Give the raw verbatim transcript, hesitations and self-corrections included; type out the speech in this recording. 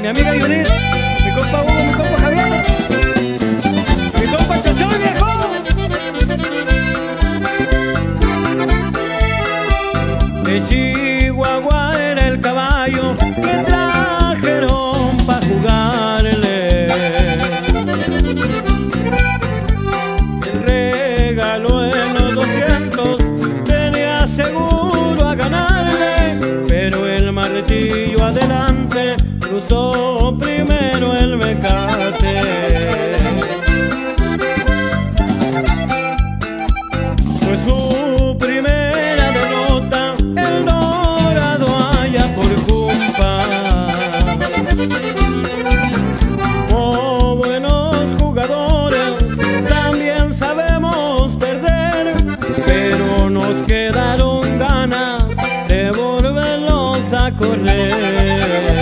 amiga Judith, mi compa Hugo, mi compa Javier, mi compa Chocho, viejo. De Chihuahua era el caballo que trajeron pa' jugarle. El regalo en los doscientos tenía seguro a ganarle, pero el martillo adelante cruzó primero el mecate. Fue su primera derrota, el Dorado allá por Cumpa. Como buenos jugadores también sabemos perder, pero nos quedaron ganas de volverlos a correr.